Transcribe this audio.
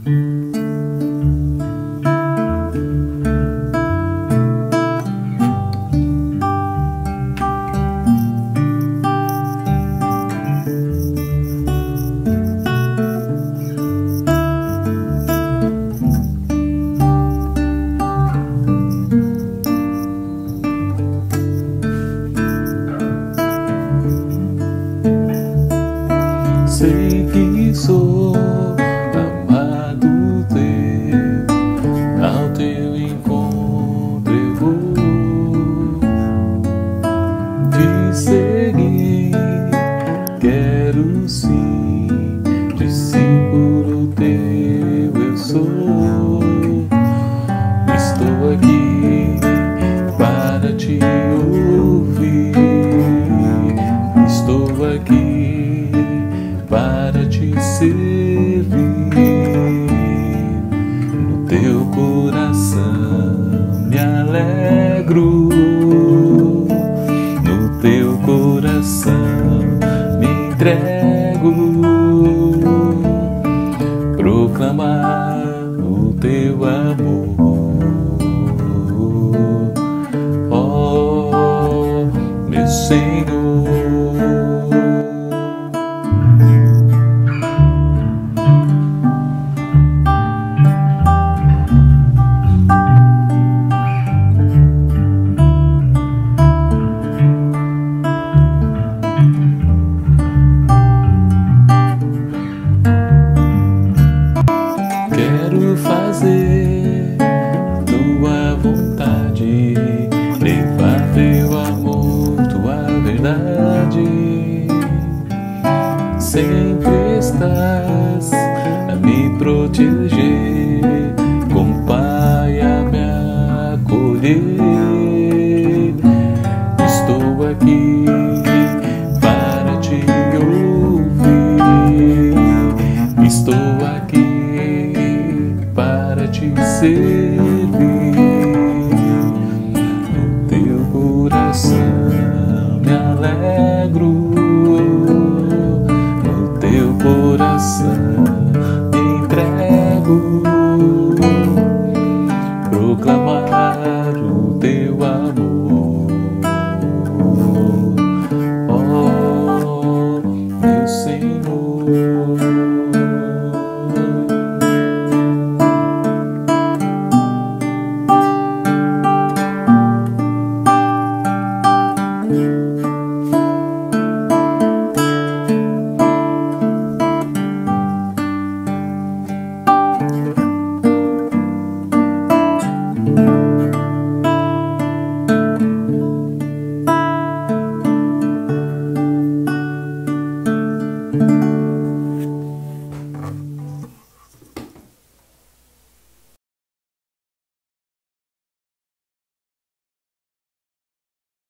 Sei que sou amado teu, ao teu encontro eu vou te seguir. Quero sim, discípulo teu eu sou. Estou aqui para te ouvir. Estou aqui para te servir. No teu coração me alegro, no teu coração me entrego, proclamar o teu amor, ó meu Senhor. Quero fazer tua vontade, levar teu amor, tua verdade. Sempre estás a me proteger, com Pai a me acolher.